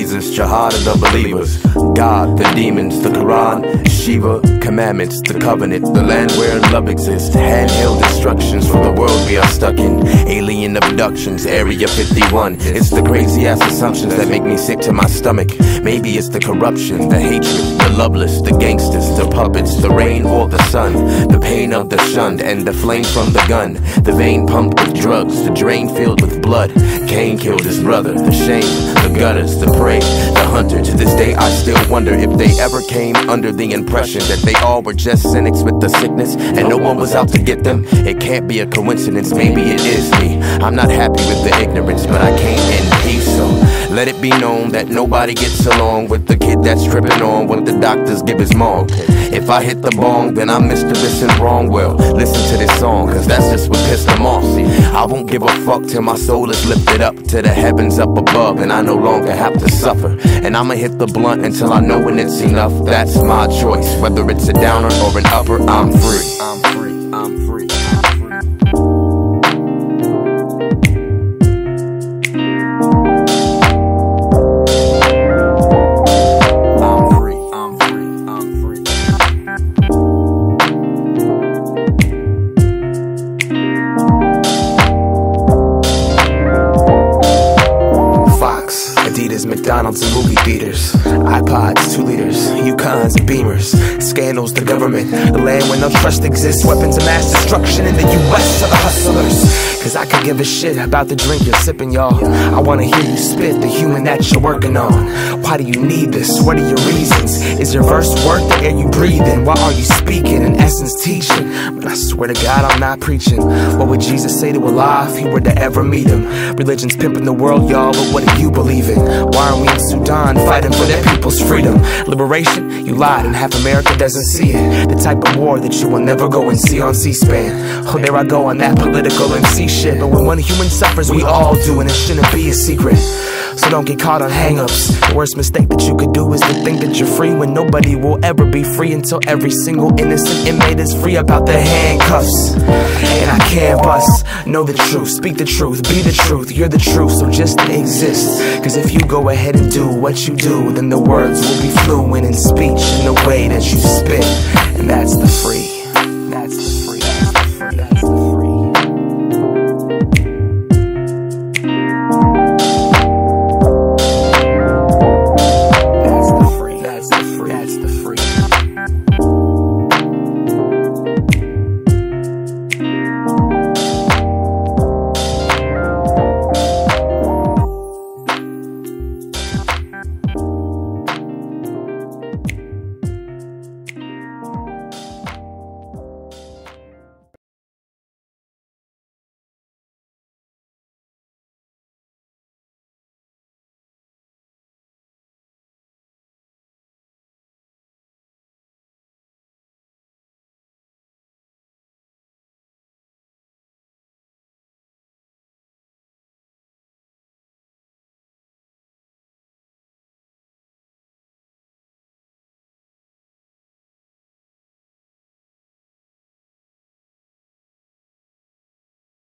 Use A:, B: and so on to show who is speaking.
A: Jesus, jihad of the believers, God, the demons, the Quran, Shiva, commandments, the covenant, the land where love exists, handheld instructions for the world we are stuck in, alien abductions, Area 51. It's the crazy ass assumptions that make me sick to my stomach. Maybe it's the corruption, the hatred, the loveless, the gangsters, the puppets, the rain or the sun, the pain of the shunned, and the flame from the gun, the vein pumped with drugs, the drain filled with blood. Cain killed his brother, the shame, the gutters, the prey, the hunter. To this day I still wonder if they ever came under the impression that they all were just cynics with the sickness and no one was out to get them. It can't be a coincidence, maybe it is me. I'm not happy with the ignorance, but I came in peace, so let it be known that nobody gets along with the kid that's tripping on what the doctors give his mom. If I hit the bong, then I'm Mr. Listen Wrong. Well, listen to this song, cause that's just what pissed them off. I won't give a fuck till my soul is lifted up to the heavens up above, and I no longer have to suffer. And I'ma hit the blunt until I know when it's enough. That's my choice, whether it's a downer or an upper. I'm free. I'm free. I'm free. Adidas, McDonald's, and movie theaters, iPods, 2 liters, Yukons and Beamers, scandals, the government, the land where no trust exists, weapons of mass destruction in the US are the hustlers. Cause I could give a shit about the drink you're sipping, y'all. I wanna hear you spit the human that you're working on. Why do you need this? What are your reasons? Is your verse worth the air you breathe in? Why are you speaking, in essence teaching? But I swear to God I'm not preaching. What would Jesus say to Allah if he were to ever meet him? Religion's pimping the world, y'all, but what do you believe in? Why are we in Sudan fighting for their people's freedom? Liberation? You lied and half America doesn't see it. The type of war that you will never go and see on C-SPAN. Oh, there I go on that political MC shit. But when one human suffers, we all do, and it shouldn't be a secret. So don't get caught on hang-ups. The worst mistake that you could do is to think that you're free, when nobody will ever be free until every single innocent inmate is free about their handcuffs. And I can't bust. Know the truth, speak the truth, be the truth. You're the truth, so just exist. Cause if you go ahead and do what you do, then the words will be fluent in speech in the way that you spit. And that's the free.